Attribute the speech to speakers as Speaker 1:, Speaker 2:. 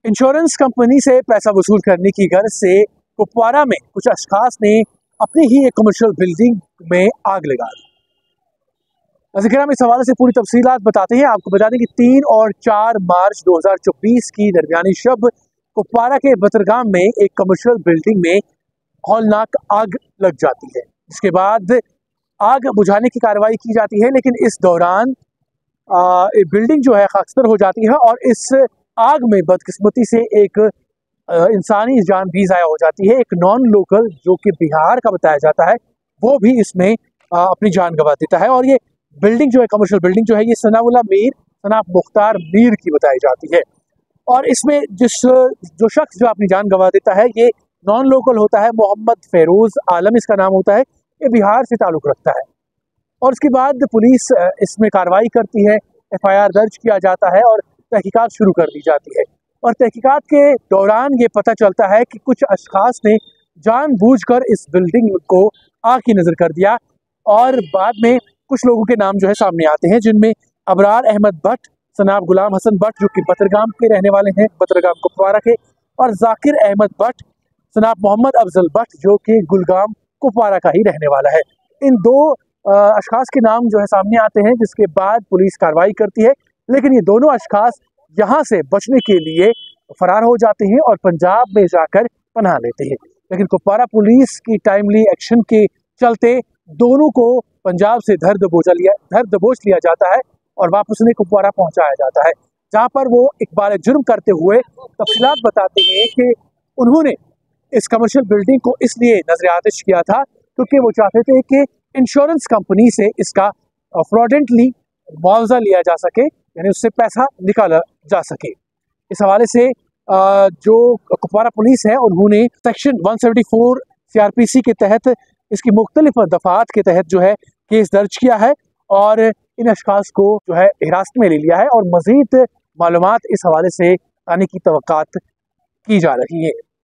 Speaker 1: Insurance company से पैसा वसूल करने की गर्ज से कुपवारा में कुछ अशखास ने अपनी ही एक कमर्शियल बिल्डिंग में आग लगा दी। जिक्र हम इस हवाले से पूरी तफसीलात बताते हैं। आपको बता दें कि 3 और 4 मार्च 2024 की दरमियानी शब कुपवारा के बतरगाम में एक कमर्शियल बिल्डिंग में हौलनाक आग लग जाती है, जिसके बाद आग बुझाने की कार्रवाई की जाती है, लेकिन इस दौरान बिल्डिंग जो है खाकसर हो जाती है और इस आग में बदकिस्मती से एक इंसानी जान भी ज़ाया हो जाती है। एक नॉन लोकल जो कि बिहार का बताया जाता है वो भी इसमें अपनी जान गंवा देता है। और ये बिल्डिंग जो है कमर्शियल बिल्डिंग जो है ये सनाफ मुख्तार मीर की बताई जाती है। और इसमें जो शख्स जो अपनी जान गंवा देता है ये नॉन लोकल होता है, मोहम्मद फेरोज आलम इसका नाम होता है। ये बिहार से ताल्लुक़ रखता है। और उसके बाद पुलिस इसमें कार्रवाई करती है, FIR दर्ज किया जाता है और तहकीकात शुरू कर दी जाती है। और तहकीकात के दौरान ये पता चलता है कि कुछ अशखास ने जानबूझकर इस बिल्डिंग को आग की नज़र कर दिया। और बाद में कुछ लोगों के नाम जो है सामने आते हैं, जिनमें अबरार अहमद भट्ट, सनाब गुलाम हसन भट्ट जो कि बतरगाम के रहने वाले हैं, बतरगाम कुपवारा के, और जाकिर अहमद भट्ट, सनाब मोहम्मद अफजल भट्ट जो कि गुलगाम कुपवारा का ही रहने वाला है। इन 2 अशखास के नाम जो है सामने आते हैं, जिसके बाद पुलिस कार्रवाई करती है। लेकिन ये दोनों अशखास यहाँ से बचने के लिए फरार हो जाते हैं और पंजाब में जाकर पनाह लेते हैं। लेकिन कुपवारा पुलिस की टाइमली एक्शन के चलते दोनों को पंजाब से धर दबोच लिया जाता है और वापस उन्हें कुपवारा पहुँचाया जाता है, जहाँ पर वो इकबाल जुर्म करते हुए तफसीलात बताते हैं कि उन्होंने इस कमर्शियल बिल्डिंग को इसलिए नजर आतिश किया था क्योंकि वो चाहते थे कि इंश्योरेंस कंपनी से इसका फ्रॉडेंटली मुआवजा लिया जा सके, यानी उससे पैसा निकाला जा सके। इस हवाले से जो कुपवारा पुलिस है उन्होंने सेक्शन 174 CRPC के तहत इसकी मुख्तलिफ दफात के तहत जो है केस दर्ज किया है और इन अशखास को जो है हिरासत में ले लिया है और मज़ीद मालूमात इस हवाले से आने की तवक्कात की जा रही है।